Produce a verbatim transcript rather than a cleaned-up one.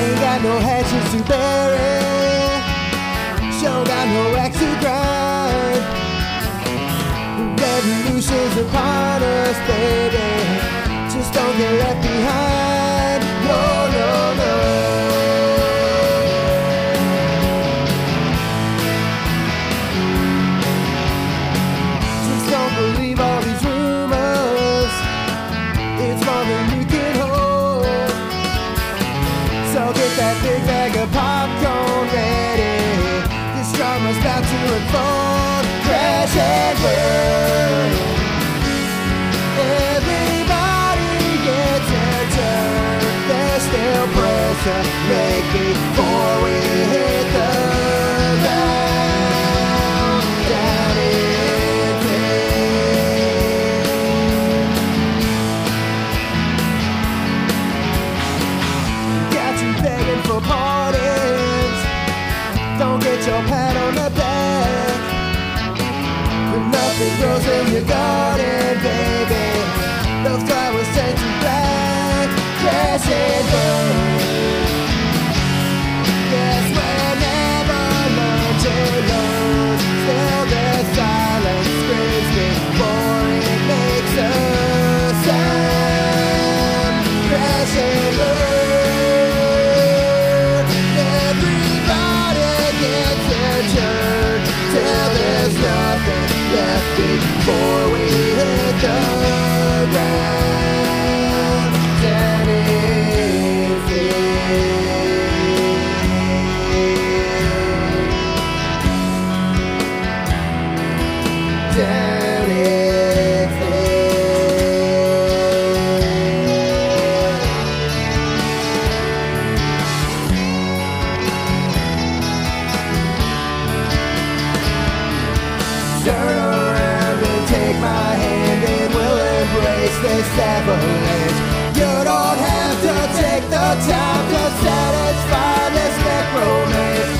Ain't got no hatchets to bury, sure got no axe to grind. Revolution's upon us, baby, just don't get left behind. No, no, no. Just don't believe all these rumors, it's more than you can hold. So get that big bag of popcorn ready, this drama's about to unfold. Crash and burn, everybody gets their turn. There's still pressure make before we hit the ground. Down in pain, got you begging for pardons, don't get your pat on the back. Nothing grows in your garden, baby, those flowers turn to black. Crash and burn, yes, we'll never learn to learn. Still there's silence screams before it makes a sound. Crash and burn, everybody gets their turn, till there's nothing left before we hit the ground. Down in field, down in field. Turn around and take my hand and we'll embrace this avalanche. You don't have to take the time to satisfy this necromancy.